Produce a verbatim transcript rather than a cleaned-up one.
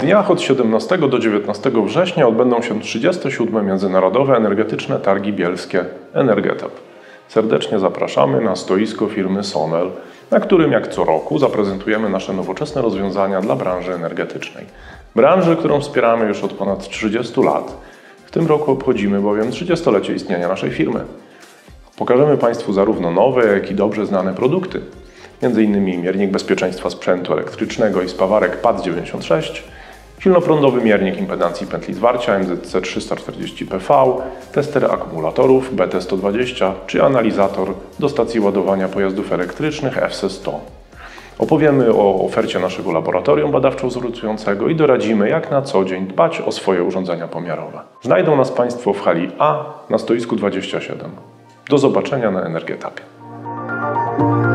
dniach od siedemnastego do dziewiętnastego września odbędą się trzydzieste siódme Międzynarodowe Energetyczne Targi Bielskie Energetap. Serdecznie zapraszamy na stoisko firmy Sonel, na którym jak co roku zaprezentujemy nasze nowoczesne rozwiązania dla branży energetycznej. Branży, którą wspieramy już od ponad trzydziestu lat. W tym roku obchodzimy bowiem trzydziestolecie istnienia naszej firmy. Pokażemy Państwu zarówno nowe, jak i dobrze znane produkty. Między innymi miernik bezpieczeństwa sprzętu elektrycznego i spawarek P A D dziewięćdziesiąt sześć, silnoprzędowy miernik impedancji pętli zwarcia M Z C trzysta czterdzieści P V, tester akumulatorów B T sto dwadzieścia czy analizator do stacji ładowania pojazdów elektrycznych F C sto. Opowiemy o ofercie naszego laboratorium badawczo-wzorcującego i doradzimy, jak na co dzień dbać o swoje urządzenia pomiarowe. Znajdą nas Państwo w hali A na stoisku dwadzieścia siedem. Do zobaczenia na Energetapie.